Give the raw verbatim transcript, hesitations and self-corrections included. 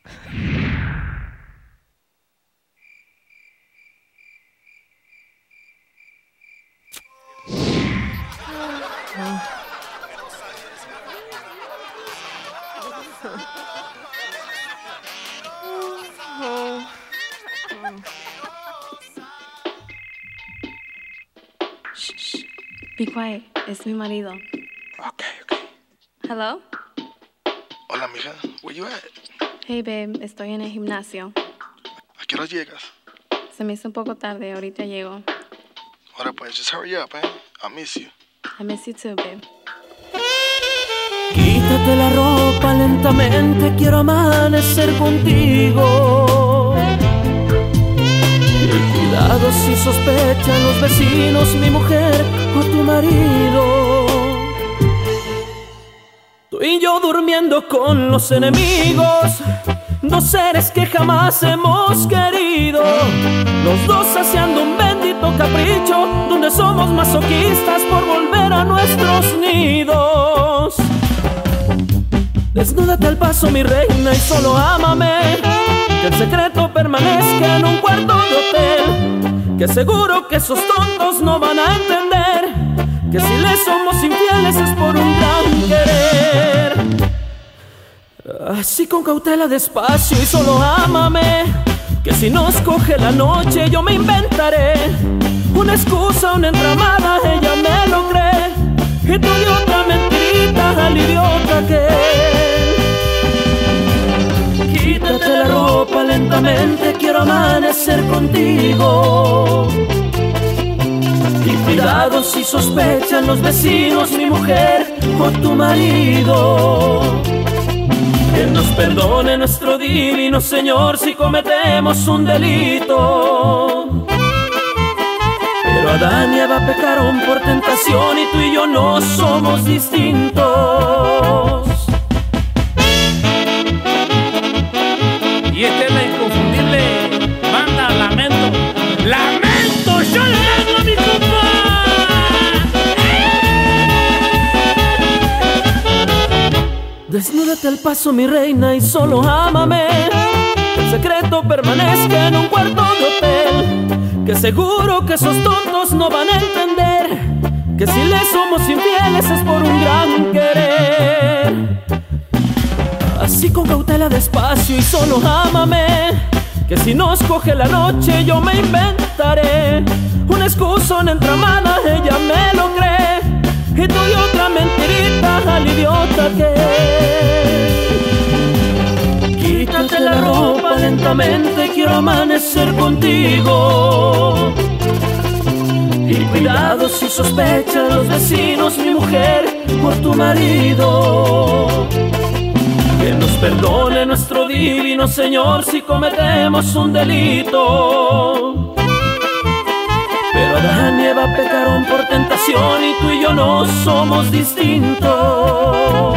Shh, shh. Be quiet. Es mi marido. Okay, okay. Hello? Hola, mija. Where you at? Hey, babe. Estoy en el gimnasio. ¿A qué hora llegas? Se me hizo un poco tarde. Ahorita llego. Ahora pues, just hurry up, eh? I miss you. I miss you too, babe. Quítate la ropa lentamente, quiero amanecer contigo. Cuidado si sospechan los vecinos, mi mujer o tu marido. Tú y yo durmiendo con los enemigos, dos seres que jamás hemos querido. Los dos haciendo un bendito capricho, donde somos masoquistas por volver a nuestros nidos. Desnúdate al paso, mi reina, y solo ámame. Que el secreto permanezca en un cuarto de hotel. Que seguro que esos tontos no van a entender que si les somos infieles es por un gran querer. Así con cautela, despacio, y solo ámame. Que si nos coge la noche yo me inventaré una excusa, una entramada, ella me lo cree. Y tú de otra mentirita al idiota que él. Quítate la ropa lentamente, quiero amanecer contigo. Y cuidado si sospechan los vecinos, mi mujer o tu marido. Que nos perdone nuestro divino Señor si cometemos un delito. Pero Adán y Eva pecaron por tentación y tú y yo no somos distintos. Y esta es la inconfundible banda Lamento. ¡Lamento! ¡Yo le vengo a mi compa! Desnúdate al paso, mi reina, y solo ámame. Que el secreto permanezca en un cuarto de hotel. Que seguro que esos tontos no van a entender que si les somos infieles es por un gran querer. Así con cautela, despacio, y solo ámame. Que si nos coge la noche yo me inventaré una excusa, una entramada, ella me lo cree. Y tú y otra mentirita al idiota que él. Quítate la ropa lentamente, quiero amanecer contigo. Y cuidado si sospechan los vecinos, mi mujer por tu marido. Que nos perdone nuestro divino Señor si cometemos un delito. Pero Adán y Eva pecaron por tentación y tú y yo no somos distintos.